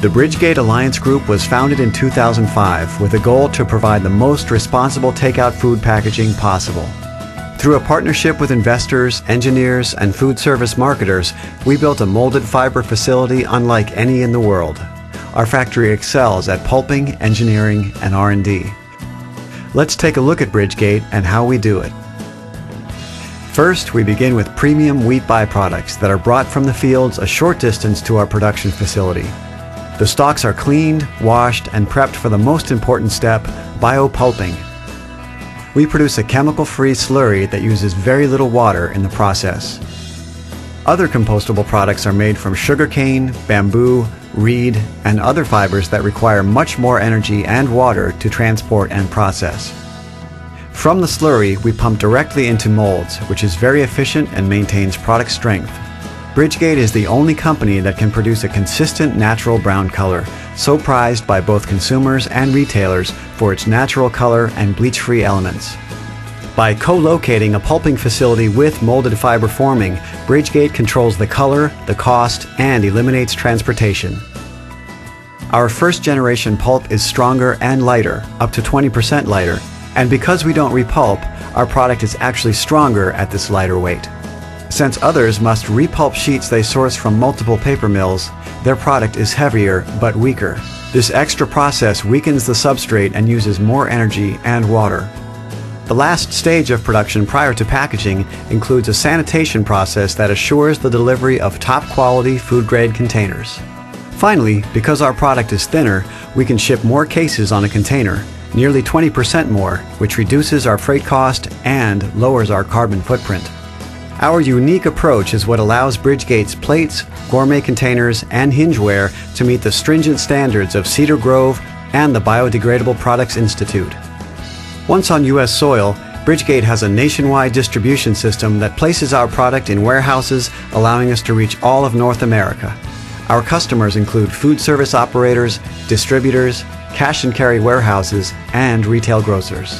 The Bridgegate Alliance Group was founded in 2005 with a goal to provide the most responsible takeout food packaging possible. Through a partnership with investors, engineers, and food service marketers, we built a molded fiber facility unlike any in the world. Our factory excels at pulping, engineering, and R&D. Let's take a look at Bridgegate and how we do it. First, we begin with premium wheat byproducts that are brought from the fields a short distance to our production facility. The stalks are cleaned, washed, and prepped for the most important step, biopulping. We produce a chemical-free slurry that uses very little water in the process. Other compostable products are made from sugarcane, bamboo, reed, and other fibers that require much more energy and water to transport and process. From the slurry, we pump directly into molds, which is very efficient and maintains product strength. Bridgegate is the only company that can produce a consistent natural brown color, so prized by both consumers and retailers for its natural color and bleach-free elements. By co-locating a pulping facility with molded fiber forming, Bridgegate controls the color, the cost, and eliminates transportation. Our first-generation pulp is stronger and lighter, up to 20% lighter, and because we don't repulp, our product is actually stronger at this lighter weight. Since others must repulp sheets they source from multiple paper mills, their product is heavier but weaker. This extra process weakens the substrate and uses more energy and water. The last stage of production prior to packaging includes a sanitation process that assures the delivery of top-quality food-grade containers. Finally, because our product is thinner, we can ship more cases on a container, nearly 20% more, which reduces our freight cost and lowers our carbon footprint. Our unique approach is what allows Bridgegate's plates, gourmet containers, and hingeware to meet the stringent standards of Cedar Grove and the Biodegradable Products Institute. Once on U.S. soil, Bridgegate has a nationwide distribution system that places our product in warehouses, allowing us to reach all of North America. Our customers include food service operators, distributors, cash and carry warehouses, and retail grocers.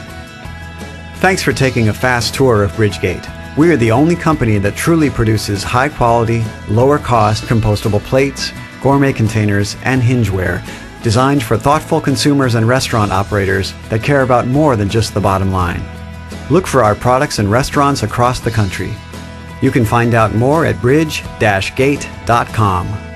Thanks for taking a fast tour of Bridgegate. We are the only company that truly produces high-quality, lower-cost compostable plates, gourmet containers, and hingeware designed for thoughtful consumers and restaurant operators that care about more than just the bottom line. Look for our products in restaurants across the country. You can find out more at bridge-gate.com.